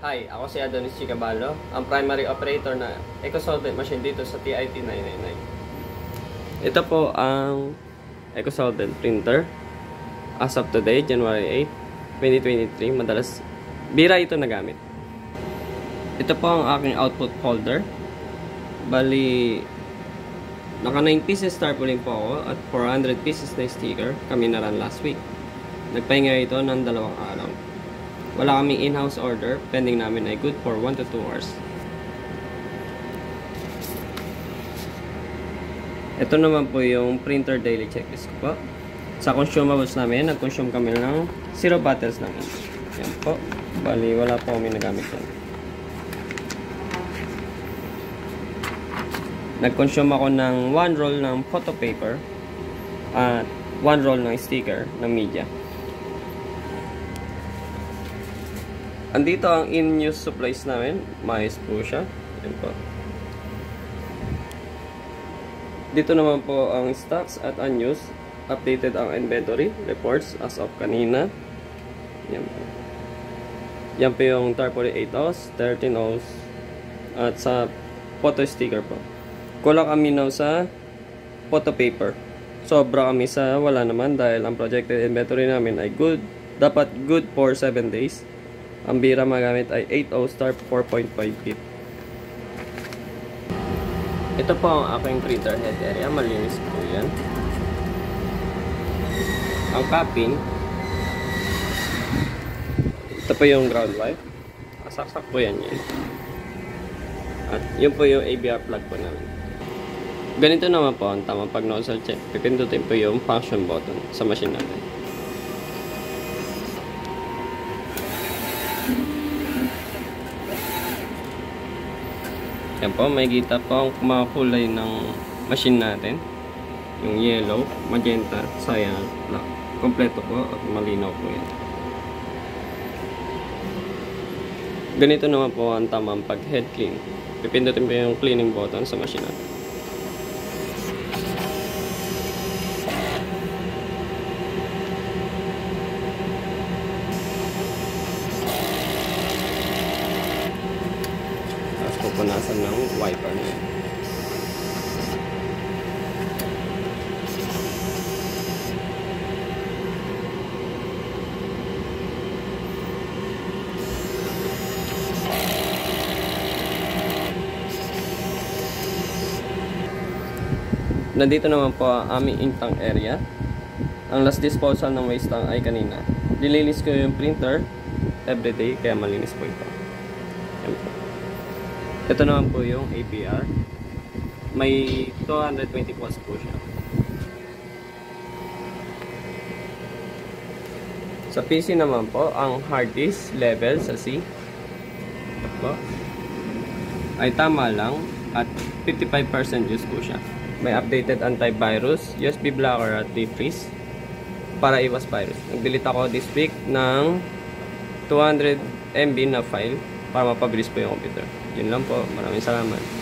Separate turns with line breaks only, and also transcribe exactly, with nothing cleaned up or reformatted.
Hi, ako si Adonis Chicabalo, ang primary operator na EcoSolvent machine dito sa T I T nine nine nine. Ito po ang EcoSolvent printer. As of today, January eighth, twenty twenty-three, madalas bira ito nagamit. Ito po ang aking output folder. Bali, naka nine pieces tarpaulin po ako at four hundred pieces na sticker kami naran last week. Nagpahinga ito ng dalawang araw. Wala kaming in-house order, pending namin ay good for one to two hours. Ito naman po yung printer daily checklist ko po. Sa consumables namin, nag-consume kami ng zero bottles namin. Yan po. Bali, wala po kami nagamit yan. Nag-consume ako ng one roll ng photo paper at one roll ng sticker ng media. Andito ang in-use supplies namin. Mais po siya. Yan po. Dito naman po ang stocks at unused. Updated ang inventory reports as of kanina. Yan po. Yan po yung tarpaulin eight ounce, thirteen ounce, at sa photo sticker po. Kulang kami now sa photo paper. Sobra kami sa wala naman dahil ang projected inventory namin ay good. Dapat good for seven days. Ang bira magamit ay eight ounce star four point five feet. Ito po ang aking printer head area. Malinis po yan. Ang capping. Ito po yung ground wire. Saksak po yan yan. At yun po yung A B R plug po namin. Ganito naman po ang tamang pag nozzle check. Pipindutin po yung function button sa machine natin. Yan po, may kita po ang mga kulay ng machine natin. Yung yellow, magenta, cyan, black. Kompleto po at malinaw po yan. Ganito naman po ang tamang pag head clean. Pipindutin po yung cleaning button sa machine natin. Pupunasan ng wiper niya. Nandito naman po ang aming ink tank area. Ang last disposal ng waste tank ay kanina. Dilinis ko yung printer everyday kaya malinis po ito. Yan po. Ito naman po yung A P R. May two hundred twenty watts po siya. Sa P C naman po, ang hard disk level sa C ito po, ay tama lang at fifty-five percent use po siya. May updated antivirus, U S B blocker at defreeze para iwas virus. Nag-delete ako this week ng two hundred M B na file para mapabilis po yung computer. Yun lang po. Maraming salamat.